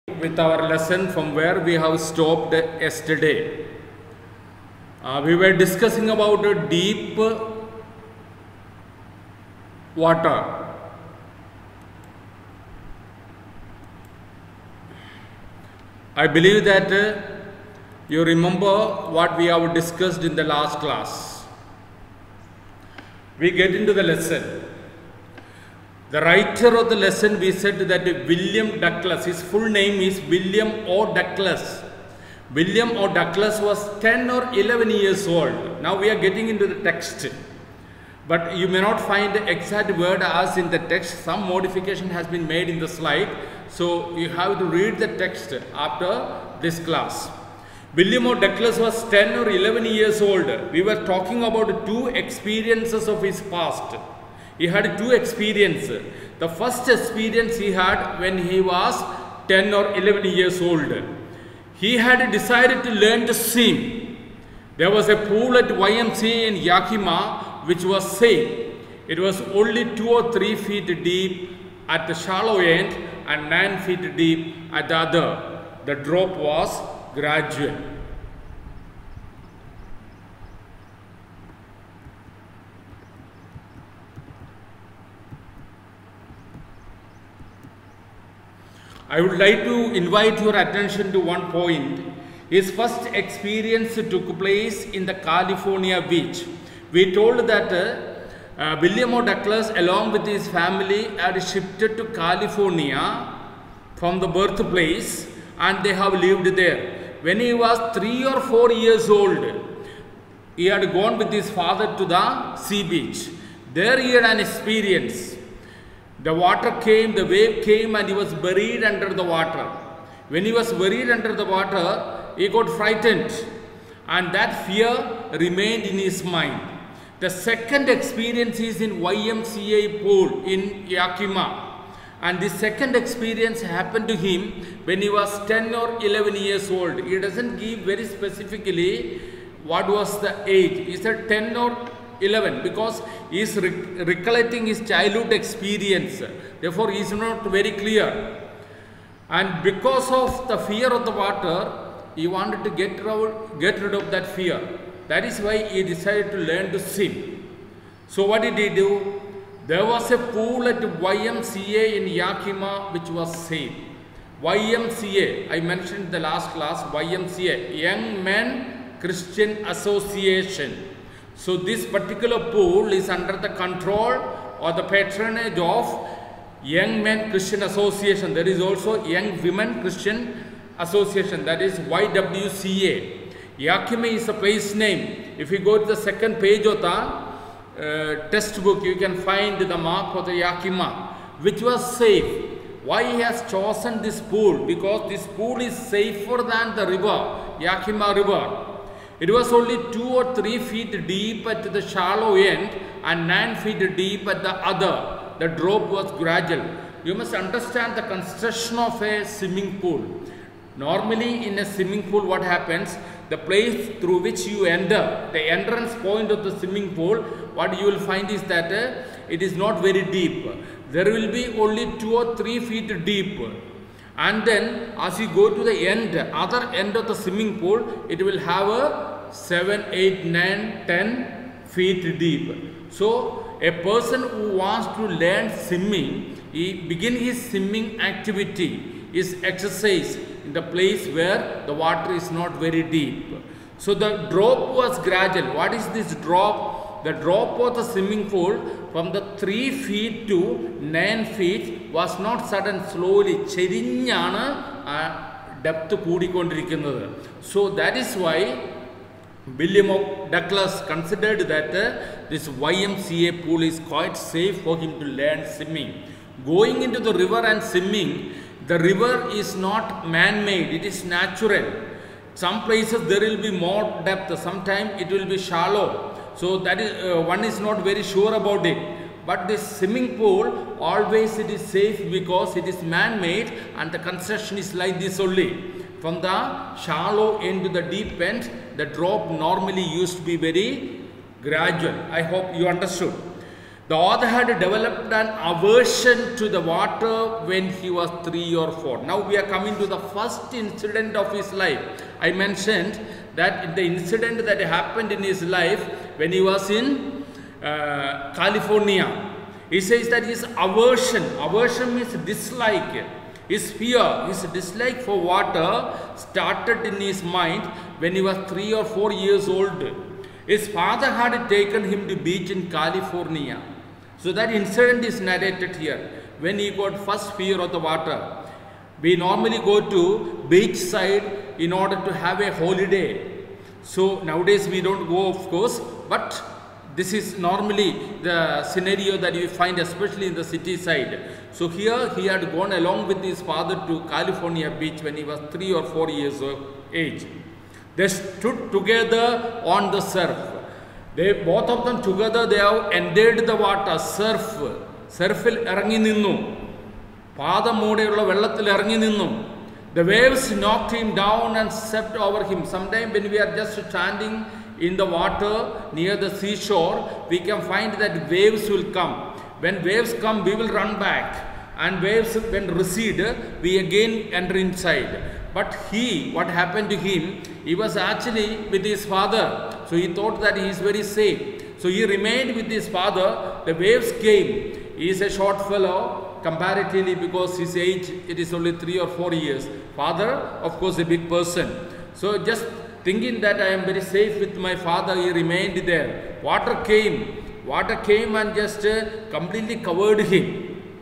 with our lesson from where we have stopped yesterday. We were discussing about deep water. I believe that you remember what we have discussed in the last class. We get into the lesson. The writer of the lesson, we said that William Douglas, his full name is William O. Douglas. William O. Douglas was 10 or 11 years old. Now we are getting into the text. But you may not find the exact word as in the text. Some modification has been made in the slide. So you have to read the text after this class. William O. Douglas was 10 or 11 years old. We were talking about two experiences of his past. He had two experiences. The first experience he had when he was 10 or 11 years old. He had decided to learn to swim. There was a pool at YMCA in Yakima which was safe. It was only 2 or 3 feet deep at the shallow end and 9 feet deep at the other. The drop was gradual. I would like to invite your attention to one point. His first experience took place in the California beach. We told that William O. Douglas along with his family had shifted to California from the birthplace and they have lived there. When he was 3 or 4 years old, he had gone with his father to the sea beach. There he had an experience. The water came, the wave came and he was buried under the water. When he was buried under the water, he got frightened and that fear remained in his mind. The second experience is in YMCA pool in Yakima. And the second experience happened to him when he was 10 or 11 years old. He doesn't give very specifically what was the age. He said 10 or 11 because he is recollecting his childhood experience. Therefore, he is not very clear. And because of the fear of the water, he wanted to get rid of that fear. That is why he decided to learn to swim. So what did he do? There was a pool at YMCA in Yakima which was safe. YMCA, I mentioned in the last class, YMCA, Young Men Christian Association. So this particular pool is under the control or the patronage of Young Men Christian Association. There is also Young Women Christian Association, that is YWCA. Yakima is a place name. If you go to the second page of the textbook, you can find the mark of the Yakima, which was safe. Why he has chosen this pool? Because this pool is safer than the river, Yakima River. It was only 2 or 3 feet deep at the shallow end and 9 feet deep at the other. The drop was gradual. You must understand the construction of a swimming pool. Normally in a swimming pool what happens? The place through which you enter, the entrance point of the swimming pool, what you will find is that it is not very deep. There will be only 2 or 3 feet deep. And then as you go to the end, other end of the swimming pool, it will have a 7, 8, 9, 10 feet deep. So a person who wants to learn swimming, he begin his swimming activity, his exercise in the place where the water is not very deep. So the drop was gradual. What is this drop? The drop of the swimming pool from the 3 feet to 9 feet was not sudden, slowly. Depth koodikondirikkunnathu. So that is why William O. Douglas considered that this YMCA pool is quite safe for him to learn swimming. Going into the river and swimming, the river is not man-made, it is natural. Some places there will be more depth, sometimes it will be shallow. So that is one is not very sure about it. But this swimming pool, always it is safe because it is man-made and the construction is like this only. From the shallow end to the deep end, the drop normally used to be very gradual. I hope you understood. The author had developed an aversion to the water when he was 3 or 4. Now we are coming to the first incident of his life. I mentioned that the incident that happened in his life when he was in California. He says that his aversion means dislike, his fear, his dislike for water started in his mind when he was 3 or 4 years old. His father had taken him to beach in California. So that incident is narrated here. When he got first fear of the water. We normally go to beach side in order to have a holiday. So nowadays we don't go, of course, but this is normally the scenario that you find, especially in the city side. So here he had gone along with his father to California beach when he was 3 or 4 years of age. They stood together on the surf. Both of them together, they have entered the water, surf. Surfil irangi ninnu. Padam moodeyulla vellathil irangi ninnu. The waves knocked him down and swept over him. Sometimes when we are just standing in the water near the seashore, we can find that waves will come. When waves come, we will run back. And waves when recede, we again enter inside. But what happened to him, he was actually with his father. So he thought that he is very safe. So he remained with his father. The waves came. He is a short fellow comparatively because his age, it is only 3 or 4 years. Father, of course, a big person. So just thinking that I am very safe with my father, he remained there. Water came and just completely covered him.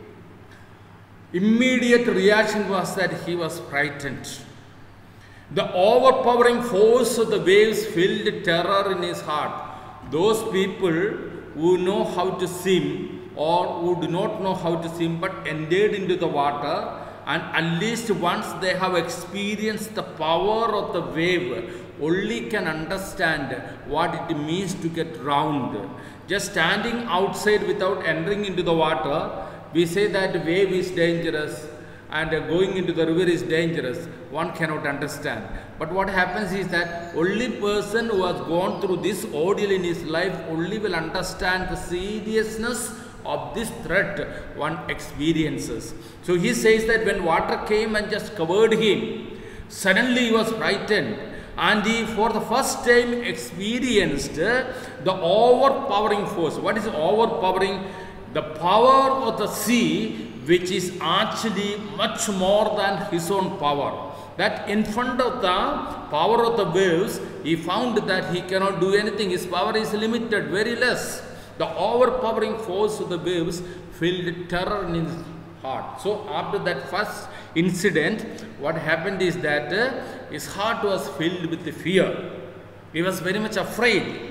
Immediate reaction was that he was frightened. The overpowering force of the waves filled terror in his heart. Those people who know how to swim or who do not know how to swim but entered into the water, and at least once they have experienced the power of the wave, only can understand what it means to get drowned. Just standing outside without entering into the water, we say that wave is dangerous and going into the river is dangerous. One cannot understand. But what happens is that only person who has gone through this ordeal in his life only will understand the seriousness of this threat one experiences. So he says that when water came and just covered him, suddenly he was frightened. And he for the first time experienced the overpowering force. What is overpowering? The power of the sea, which is actually much more than his own power. That in front of the power of the waves, he found that he cannot do anything. His power is limited, very less. The overpowering force of the waves filled terror in his heart. So after that first incident, what happened is that his heart was filled with fear. He was very much afraid.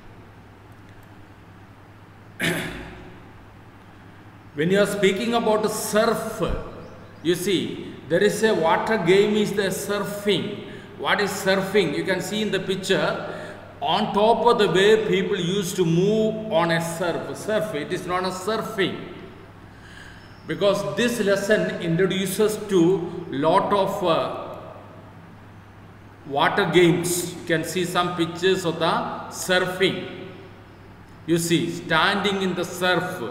When you are speaking about surf, you see, there is a water game is the surfing. What is surfing? You can see in the picture, on top of the wave, people used to move on a surf. It is not a surfing. Because this lesson introduces to lot of water games. You can see some pictures of the surfing. You see, standing in the surf.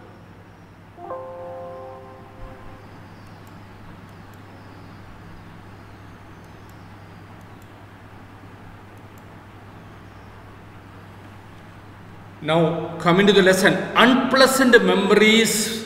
Now, coming to the lesson, unpleasant memories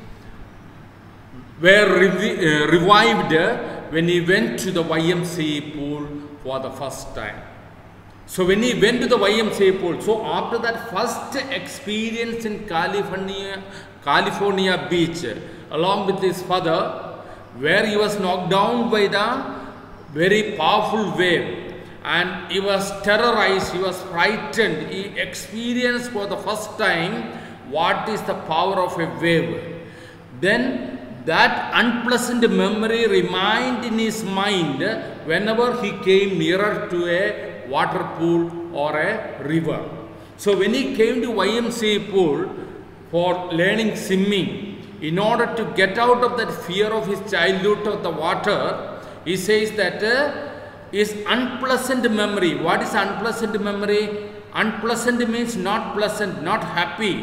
were revived when he went to the YMCA pool for the first time. So, when he went to the YMCA pool, so after that first experience in California beach, along with his father, where he was knocked down by the very powerful wave, and he was terrorized, he was frightened, he experienced for the first time what is the power of a wave. Then that unpleasant memory remained in his mind whenever he came nearer to a water pool or a river. So when he came to YMCA pool for learning swimming, in order to get out of that fear of his childhood of the water, he says that is unpleasant memory. What is unpleasant memory? Unpleasant means not pleasant, not happy.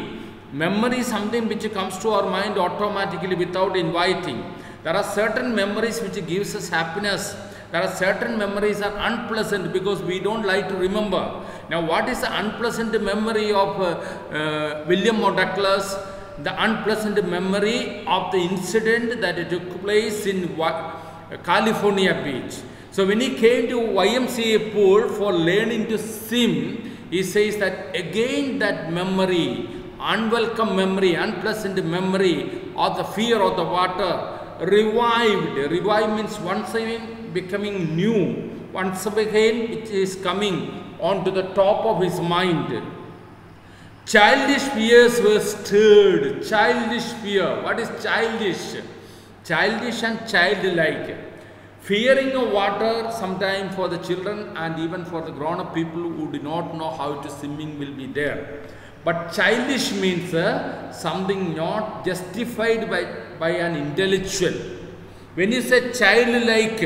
Memory is something which comes to our mind automatically without inviting. There are certain memories which gives us happiness. There are certain memories are unpleasant because we don't like to remember. Now, what is the unpleasant memory of William O. Douglas? The unpleasant memory of the incident that took place in California Beach. So when he came to YMCA pool for learning to swim, he says that again that memory, unwelcome memory, unpleasant memory of the fear of the water revived. Revive means once again becoming new. Once again it is coming onto the top of his mind. Childish fears were stirred. Childish fear. What is childish? Childish and childlike. Fearing of water sometimes for the children and even for the grown-up people who do not know how to swimming will be there. But childish means something not justified by an intellectual. When you say childlike,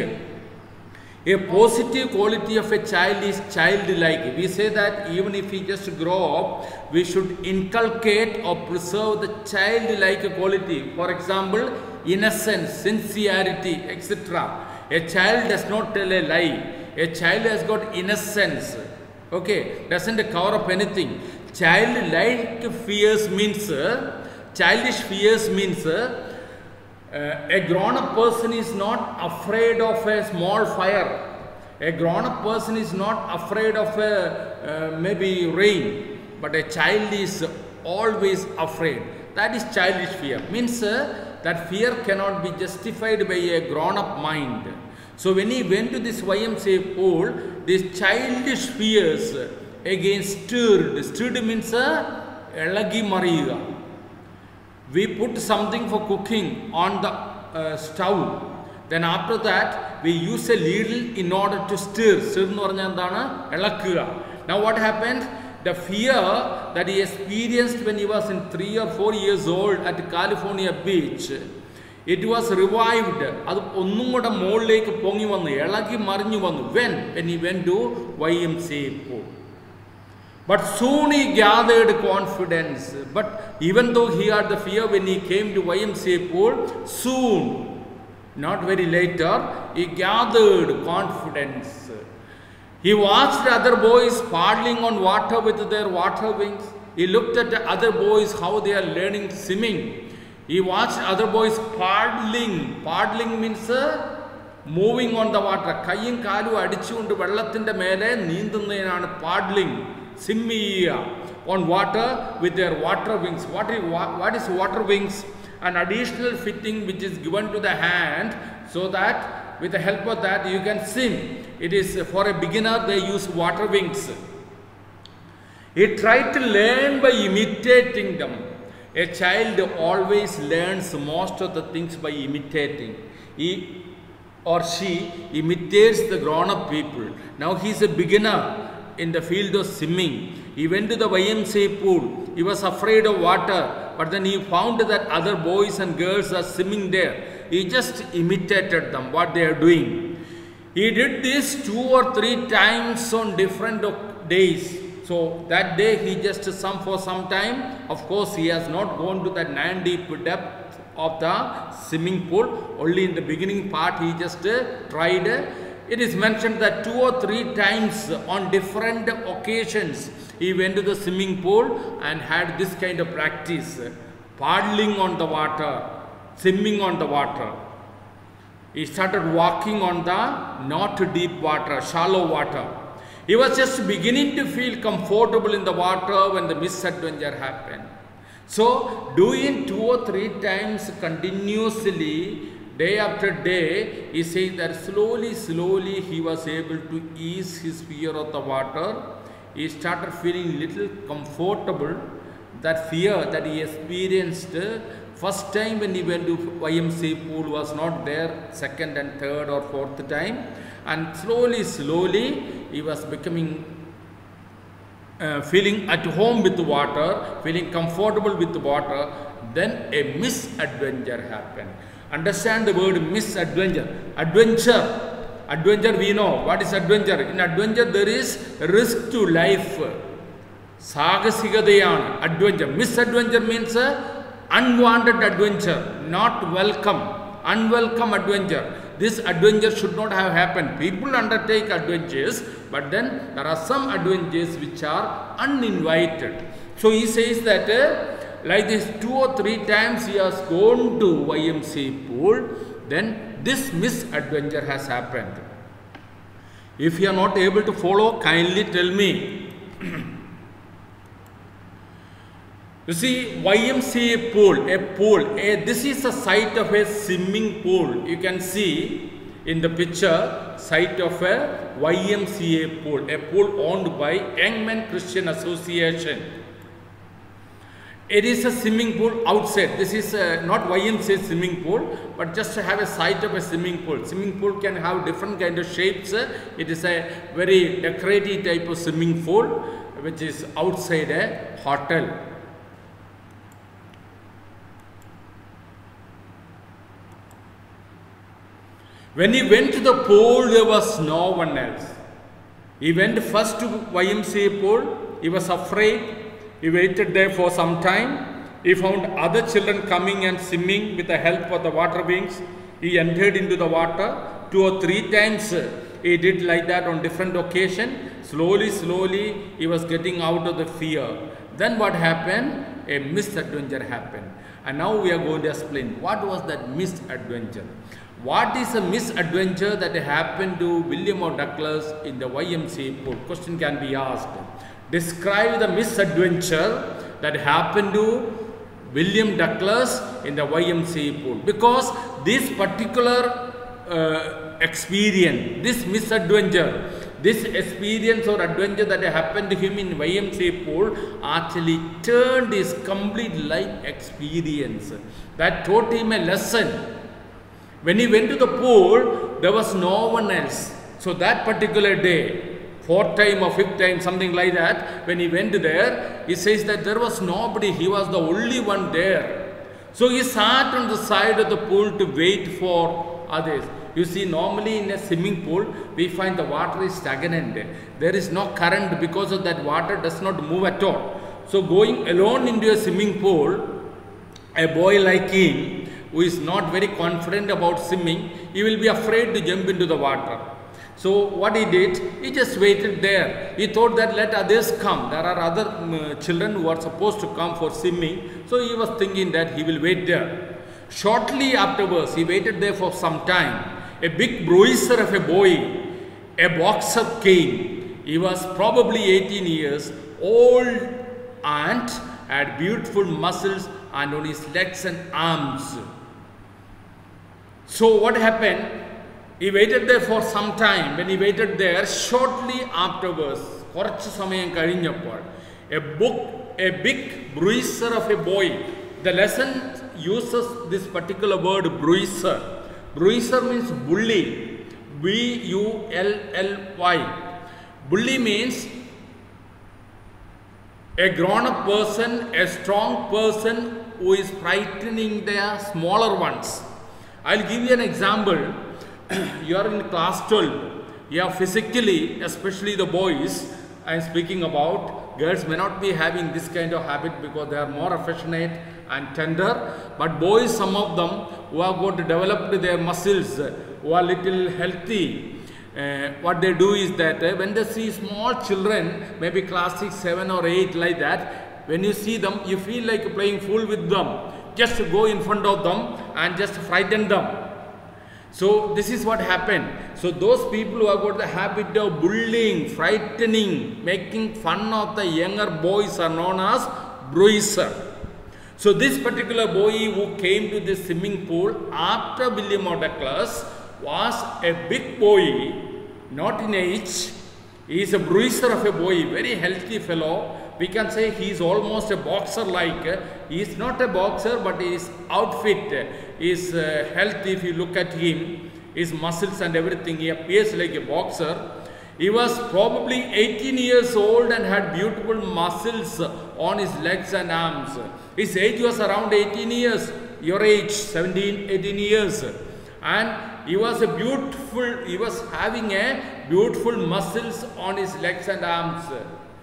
a positive quality of a child is childlike. We say that even if he just grow up, we should inculcate or preserve the childlike quality. For example, innocence, sincerity, etc. A child does not tell a lie. A child has got innocence. Okay, doesn't cover up anything. Childlike fears means, childish fears means, a grown-up person is not afraid of a small fire. A grown-up person is not afraid of maybe rain. But a child is always afraid. That is childish fear. Means that fear cannot be justified by a grown-up mind. So when he went to this YMCA pool, these childish fears again stirred. Stirred means elagi mariga. We put something for cooking on the stove. Then after that, we use a ladle in order to stir. Stir nu parnja endana elakkuka. Now what happened? The fear that he experienced when he was in 3 or 4 years old at California Beach, it was revived. Adu onnum kuda mollekku pongi vannu, elagi marinju vannu. When he went to YMCA pool. But soon he gathered confidence. But even though he had the fear when he came to YMCA pool, soon, not very later, he gathered confidence. He watched other boys paddling on water with their water wings. He looked at the other boys, how they are learning swimming. He watched other boys paddling. Paddling means moving on the water. Kayyum kaalu adichukondu vellathinte mele neendunnayananu paddling. Swimming on water with their water wings. What is water wings? An additional fitting which is given to the hand so that with the help of that you can swim. It is for a beginner, they use water wings. He tried to learn by imitating them. A child always learns most of the things by imitating. He or she imitates the grown-up people. Now he is a beginner in the field of swimming. He went to the YMCA pool. He was afraid of water, but then he found that other boys and girls are swimming there. He just imitated them, what they are doing. He did this 2 or 3 times on different days. So that day he just swam for some time. Of course, he has not gone to that 9 deep depth of the swimming pool. Only in the beginning part he just tried. It is mentioned that 2 or 3 times on different occasions he went to the swimming pool and had this kind of practice. Paddling on the water, swimming on the water. He started walking on the not deep water, shallow water. He was just beginning to feel comfortable in the water when the misadventure happened. So doing 2 or 3 times continuously, day after day, he says that slowly he was able to ease his fear of the water. He started feeling little comfortable. That fear that he experienced first time when he went to YMCA pool was not there, second and third or fourth time. And slowly he was becoming feeling at home with the water, feeling comfortable with the water. Then a misadventure happened. Understand the word misadventure. Adventure we know. What is adventure? In adventure there is risk to life. സാഹസികതയാണ്, adventure. Misadventure means unwanted adventure, not welcome, unwelcome adventure. This adventure should not have happened. People undertake adventures, but then there are some adventures which are uninvited. So he says that like this 2 or 3 times he has gone to YMCA pool, then this misadventure has happened. If you are not able to follow, kindly tell me. You see, YMCA pool, this is a site of a swimming pool. You can see in the picture, site of a YMCA pool, a pool owned by Young Men Christian Association. It is a swimming pool outside. This is not YMCA swimming pool, but just to have a site of a swimming pool. Swimming pool can have different kind of shapes. It is a very decorative type of swimming pool, which is outside a hotel. When he went to the pool, there was no one else. He went first to YMCA pool. He was afraid. He waited there for some time. He found other children coming and swimming with the help of the water wings. He entered into the water. 2 or 3 times he did like that on different occasions. Slowly, he was getting out of the fear. Then what happened? A misadventure happened. And now we are going to explain what was that misadventure. What is a misadventure that happened to William O. Douglas in the YMCA pool? Question can be asked. Describe the misadventure that happened to William Douglas in the YMCA pool. Because this particular experience, this misadventure, this experience or adventure that happened to him in YMCA pool actually turned his complete life experience. That taught him a lesson. When he went to the pool, there was no one else. So that particular day, 4th time or 5th time, something like that, when he went there, he says that there was nobody. He was the only one there. So he sat on the side of the pool to wait for others. You see, normally in a swimming pool, we find the water is stagnant. There is no current, because of that water does not move at all. So going alone into a swimming pool, a boy like him, who is not very confident about swimming, he will be afraid to jump into the water. So what he did, he just waited there. He thought that let others come. There are other children who are supposed to come for swimming. So he was thinking that he will wait there. Shortly afterwards, he waited there for some time. A big bruiser of a boy, a boxer came. He was probably 18 years old and had beautiful muscles and on his legs and arms. So what happened? He waited there for some time. When he waited there, shortly afterwards, a big bruiser of a boy. The lesson uses this particular word, bruiser. Bruiser means bully. B-U-L-L-Y. Bully means a grown-up person, a strong person who is frightening their smaller ones. I'll give you an example. You are in class 12. You are physically, especially the boys, I am speaking about. Girls may not be having this kind of habit because they are more affectionate and tender. But boys, some of them who have got developed their muscles, who are little healthy, what they do is that when they see small children, maybe class 6, 7 or 8 like that, when you see them, you feel like playing fool with them. Just go in front of them and just frighten them. So this is what happened. So those people who have got the habit of bullying, frightening, making fun of the younger boys are known as bruiser. So this particular boy who came to this swimming pool after William O. Douglas was a big boy, not in age. He is a bruiser of a boy, very healthy fellow. We can say he is almost a boxer like. He is not a boxer, but his outfit is healthy. If you look at him, his muscles and everything, he appears like a boxer. He was probably 18 years old and had beautiful muscles on his legs and arms. His age was around 18 years, your age 17, 18 years. And he was having a beautiful muscles on his legs and arms.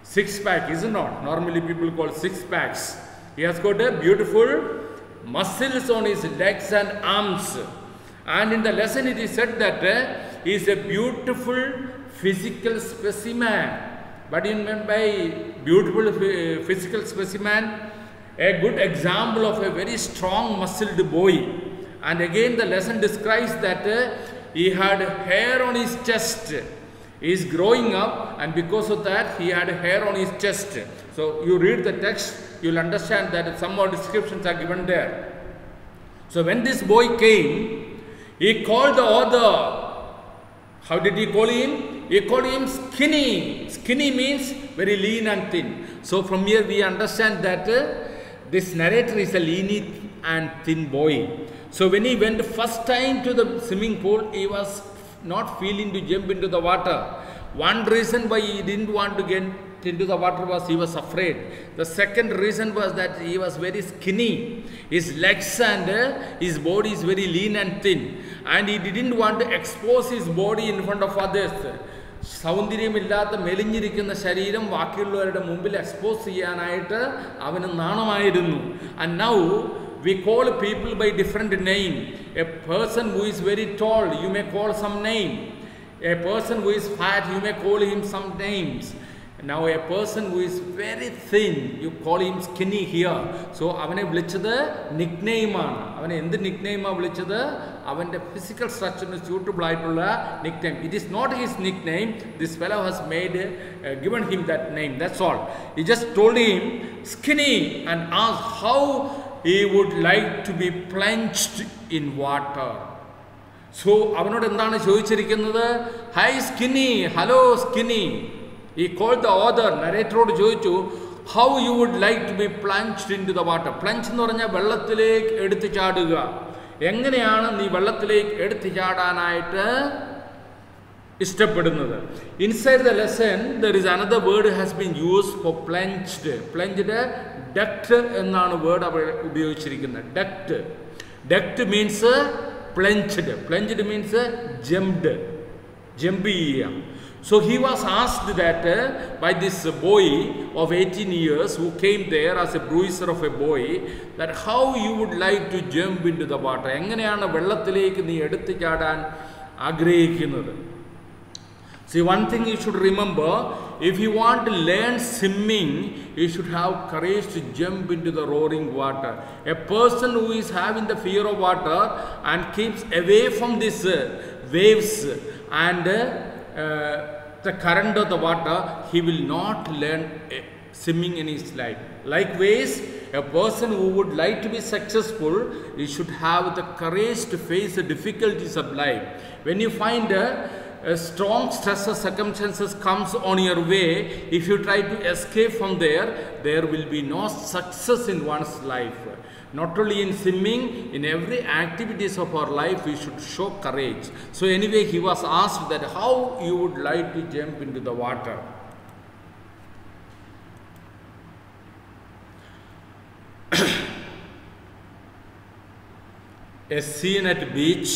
Six-pack, is it not? Normally people call six-packs. He has got a beautiful muscles on his legs and arms. And in the lesson it is said that he is a beautiful physical specimen. What do you mean by beautiful physical specimen? A good example of a very strong muscled boy. And again the lesson describes that he had hair on his chest. He is growing up, and because of that he had hair on his chest. So you read the text, you will understand that some more descriptions are given there. So when this boy came, he called the author. How did he call him? He called him skinny. Skinny means very lean and thin. So from here we understand that this narrator is a lean and thin boy. So when he went first time to the swimming pool, he was not feeling to jump into the water. One reason why he didn't want to get into the water was he was afraid. The second reason was that he was very skinny. His legs and his body is very lean and thin. And he didn't want to expose his body in front of others. സൗന്ദര്യമില്ലാത്ത മെലിഞ്ഞിരിക്കുന്ന ശരീരം ബാക്കിയുള്ളവരുടെ മുമ്പിൽ expose ചെയ്യാനായിട്ട് അവന് നാണമായിരുന്നു. And now we call people by different name. A person who is very tall, you may call some name. A person who is fat, you may call him some names. Now a person who is very thin, you call him skinny here. So avane vilichadu nickname aanu. Avane endu nickname ah vilichadu? Avante physical structure is suitable aayittulla nickname. It is not his nickname. This fellow has made given him that name. That's all. He just told him skinny and asked how he would like to be plunged in water. So avanodu endana choichirikkunnathu? Hi skinny, hello skinny. He called the author, narrator odu choichu, how you would like to be plunged into the water. Plunge ennu paranja vellathiലേക്ക് എടുത്തു ചാടുക. എങ്ങനെയാണ് നീ വെള്ളത്തിലേക്ക് എടുത്തു ചാടാനായിട്ട് ഇഷ്ടപ്പെടുന്നത്? Inside the lesson there is another word has been used for plunged. Plunged, duct എന്നാണ് word അവിടെ ഉപയോഗിച്ചിരിക്കുന്നത്. Duct. Duct means plunged. Plunged means jumped. Jump ചെയ്യുക. So he was asked that by this boy of 18 years who came there as a bruiser of a boy, that how you would like to jump into the water. എങ്ങനെയാണ് വെള്ളത്തിലേക്ക് നീ എടുത്തു ചാടാൻ ആഗ്രഹിക്കുന്നത്? See, one thing you should remember, if you want to learn swimming, you should have courage to jump into the roaring water. A person who is having the fear of water and keeps away from these waves and the current of the water, he will not learn swimming in his life. Likewise, a person who would like to be successful, he should have the courage to face the difficulties of life. When you find a strong stress or circumstances comes on your way, if you try to escape from there, there will be no success in one's life. Not only in swimming, in every activities of our life, we should show courage. So anyway, he was asked that how you would like to jump into the water. A scene at beach.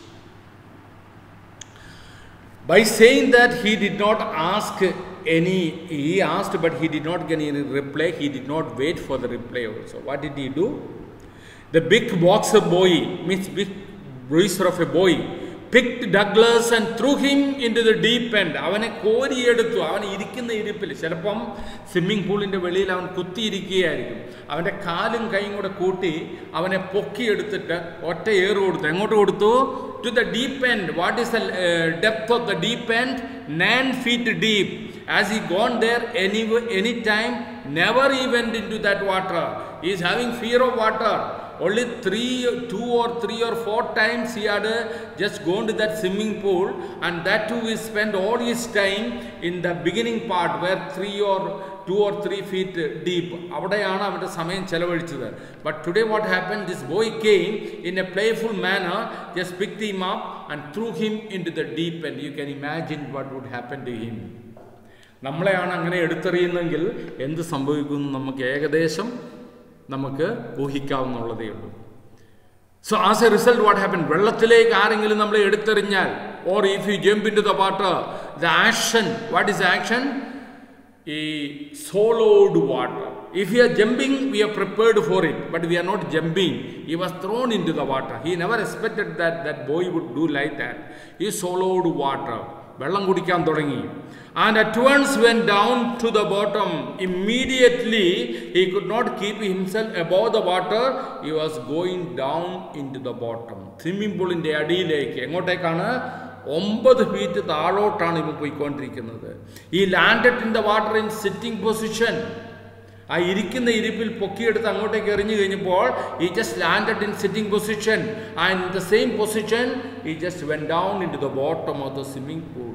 By saying that he did not ask any, he asked but he did not get any reply, he did not wait for the reply also. What did he do? The big boxer boy, means big bruiser of a boy, picked Douglas and threw him into the deep end. അവനെ കോരിയെടുത്തു. അവൻ ഇരിക്കുന്ന ഇരിപ്പിൽ, ചിലപ്പം swimming പൂളിൻ്റെ വെളിയിൽ അവൻ കുത്തിയിരിക്കുകയായിരിക്കും. അവൻ്റെ കാലും കൈയും കൂടെ കൂട്ടി അവനെ പൊക്കിയെടുത്തിട്ട് ഒറ്റ ഏറ് കൊടുത്തു. എങ്ങോട്ട് കൊടുത്തു? To the deep end. What is the depth of the deep end? 9 feet deep. As he gone there any time, never he went into that water. He is having fear of water. Only 2 or 3 or 4 times he had just gone to that swimming pool, and that too he spent all his time in the beginning part where 2 or 3 feet deep. അവിടെയാണ് അവൻ്റെ സമയം ചെലവഴിച്ചത്. But today what happened? This boy came in a playful manner, just picked him up and threw him into the deep end. You can imagine what would happen to him. നമ്മളെയാണ് അങ്ങനെ എടുത്തെറിയുന്നെങ്കിൽ എന്ത് സംഭവിക്കുന്നു നമുക്ക് ഏകദേശം നമുക്ക് ഊഹിക്കാവുന്നതേ ഉള്ളൂ. So as a result what happened? വെള്ളത്തിലേക്ക് ആരെങ്കിലും നമ്മളെ എടുത്തെറിഞ്ഞാൽ, or if you jump into the water, the action, what is the action? a swallowed water. If we are jumping, we are prepared for it, but we are not jumping. He was thrown into the water. He never expected that that boy would do like that. He swallowed water. വെള്ളം കുടിക്കാൻ തുടങ്ങി. And at once went down to the bottom. Immediately, he could not keep himself above the water. He was going down into the bottom. Swimming pool in the അടിയിലേക്ക് എങ്ങോട്ടേക്കാണ്? 9 feet താഴോട്ടാണ് ഇവ പോയിക്കൊണ്ടിരിക്കുന്നത്. He landed in the water in sitting position. ആ ഇരിക്കുന്ന ഇരിപ്പിൽ പൊക്കിയെടുത്ത് അങ്ങോട്ടേക്ക് എറിഞ്ഞു കഴിഞ്ഞപ്പോൾ he just landed in sitting position, and in the same position he just went down into the bottom of the swimming pool.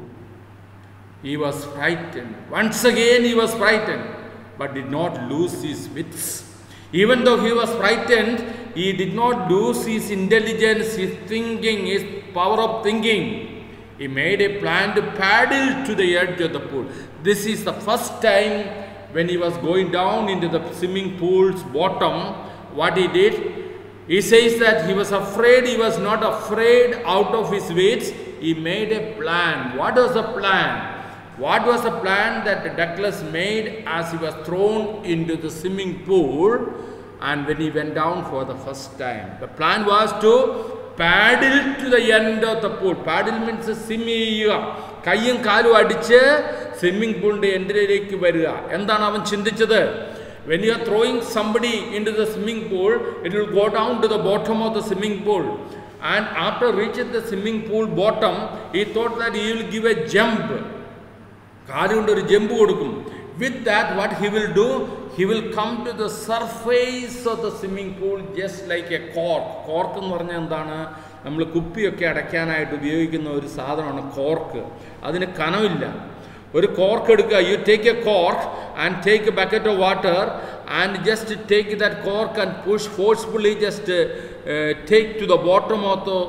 He was frightened. Once again he was frightened, but did not lose his wits. Even though he was frightened, he did not lose his intelligence, his thinking, his power of thinking. He made a plan to paddle to the edge of the pool. This is the first time when he was going down into the swimming pool's bottom. What he did, he says that he was afraid. He was not afraid out of his wits. He made a plan. What was the plan? What was the plan that Douglas made as he was thrown into the swimming pool and when he went down for the first time? The plan was to paddle to the end of the pool. Paddle means swim ചെയ്യുക. കയ്യും കാലും അടിച്ച് swimming പൂളിൻ്റെ എൻഡിലേക്ക് വരിക. എന്താണ് അവൻ ചിന്തിച്ചത്? When you are throwing somebody into the swimming pool, it will go down to the bottom of the swimming pool. And after reaching the swimming pool bottom, he thought that he will give a jump. കാലുകൊണ്ട് ഒരു jump കൊടുക്കും. With that, what he will do? He will come to the surface of the swimming pool just like a cork. Cork എന്ന് പറഞ്ഞാൽ എന്താണ്? നമ്മൾ കുപ്പിയൊക്കെ അടയ്ക്കാനായിട്ട് ഉപയോഗിക്കുന്ന ഒരു സാധനമാണ് കോർക്ക്. അതിന് കനമില്ല. ഒരു കോർക്ക് എടുക്കുക. You take a cork and take a bucket of water and just take that cork and push forcefully. Just take to the bottom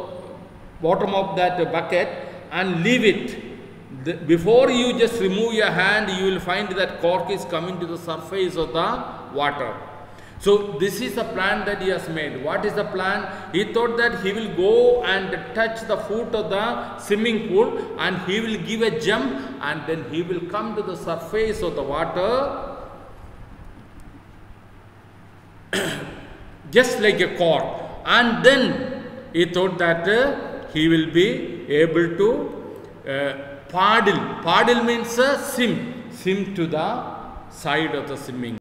of that bucket and leave it. Before you just remove your hand, you will find that cork is coming to the surface of the water. So this is the plan that he has made. What is the plan? He thought that he will go and touch the foot of the swimming pool and he will give a jump and then he will come to the surface of the water just like a cork. And then he thought that he will be able to paddle. Paddle means swim to the side of the swimming.